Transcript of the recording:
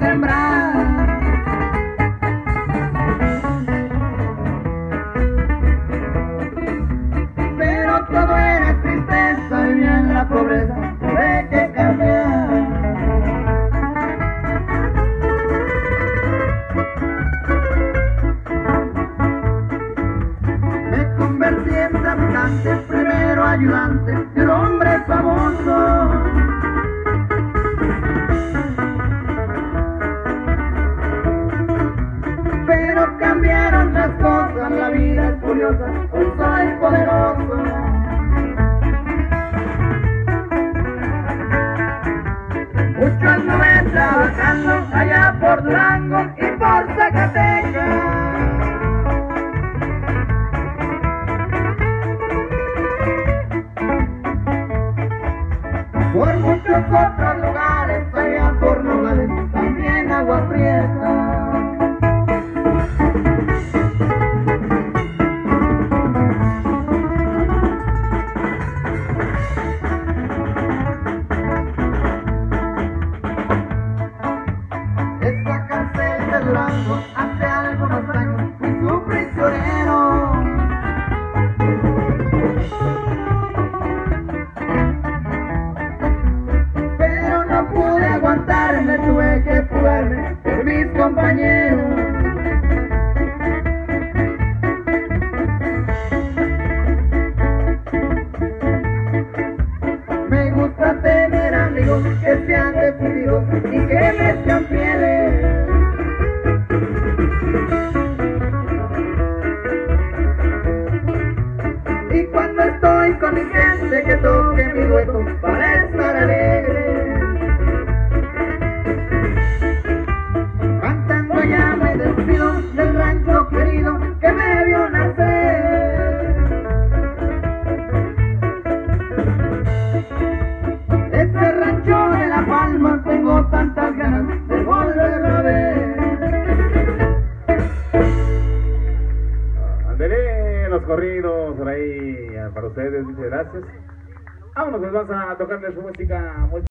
sembrar. Pero todo era tristeza y en la pobreza tuve que cambiar. Me convertí en traficante, primero ayudante de un hombre famoso. Pero cambiaron las cosas, la vida es curiosa, hoy soy poderoso. Mucho anduve trabajando allá por Durango y por Zacatecas. Por muchos otros lugares, allá por Nogales, también Agua Prieta. Esta cárcel de Durango, hace algunos años fui su prisionero. Pero no pude aguantarme, tuve que fugarme por mis compañeros. Me gusta tener amigos que sean decididos y que me sean fieles. Y cuando estoy con mi gente, que toque mi dueto para estar alegre. Cantando ya me despido del rancho querido que me vio nacer. Ese rancho de La Palma tengo tantas ganas de volver a ver. Anderé los corridos por ahí para ustedes, dice gracias. Vámonos, pues vamos a tocarles su música.